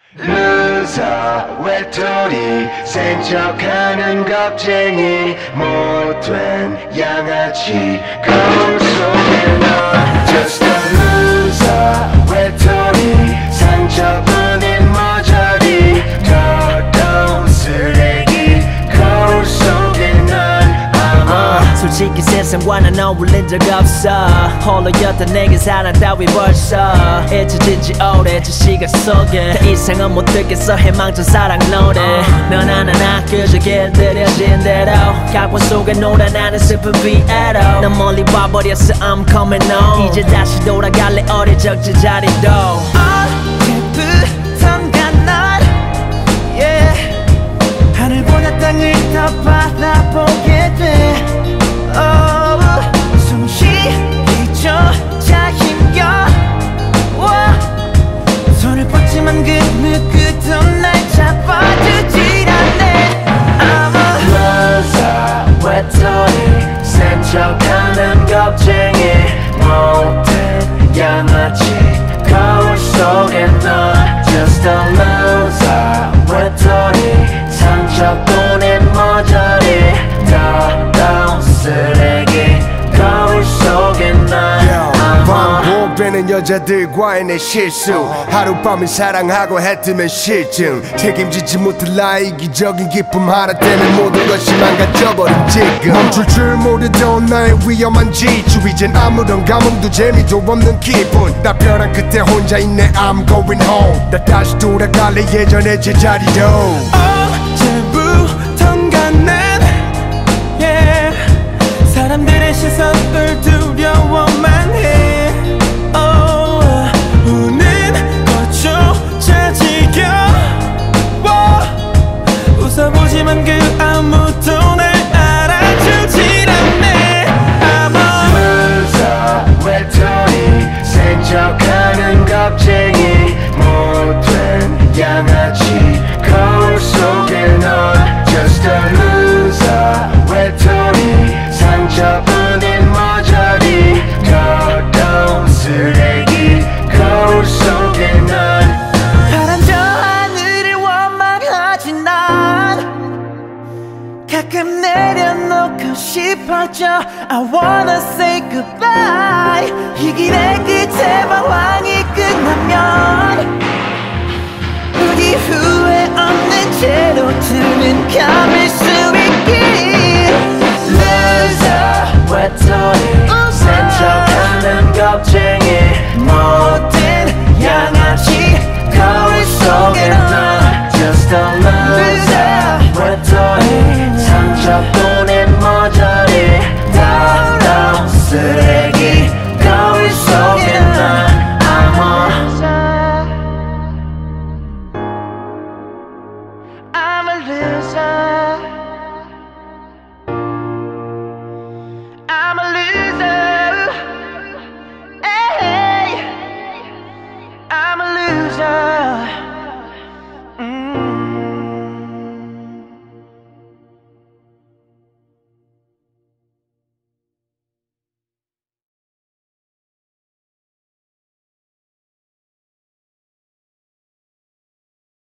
Loser 외톨이 센 척하는 겁쟁이 못된 양아치 거울 속에 넌 Just a loser 외톨이 상처뿐인 머저리 더러운 쓰레기 거울 속에 넌 솔직히 세상과 난 어울린 적 없어 홀로였던 내게 사랑 따위 벌써 잊혀진 지 오래 저 시간 속에 더 이상은 못 듣겠어 희망찬 사랑 노래 넌 하나나 그저 길들여진 대로 각본 속에 놀아나는 슬픈 피에로 난 멀리 와버렸어 I'm coming home 이제 다시 돌아갈래 어릴 적 제자리도 언제부턴가 난 하늘보다 땅을 더 바라보게 돼 숨쉬기조차 힘겨워 손을 뻗지만 그 누구도 날 잡아주질 않네 I'm a loser 외톨이 센 척하는 겁쟁이 못된 양아치 거울 속에 넌 Just a loser 외톨이 상처뿐인 머저리 더러운 쓰레기 거울 속에 난 반복되는 여자들과의 내 실수 하룻밤을 사랑하고 해뜨면 실증 책임지지 못할 나의 이기적인 기쁨 하나 때문에 모든 것이 망가져버린 지금 멈출 줄 모르던 나의 위험한 지주 이젠 아무런 감흥도 재미도 없는 기분 나 벼랑 끝에 혼자 있네 I'm going home 나 다시 돌아갈래 예전의 제자리로 언제부턴가 난 사람들의 시선을 두려워만 해 우는 것조차 지겨워 웃어보지만 그 아무도 날 알아주질 않네 I'm a loser 외톨이 센 척하는 겁쟁이 못된 양아치 거울 속에 넌 Just a loser 외톨이 상처뿐인 머저리 더러운 쓰레기 거울 속에 넌 파란 저 하늘을 원망하지 난 가끔 내려놓고 싶어져 I wanna say goodbye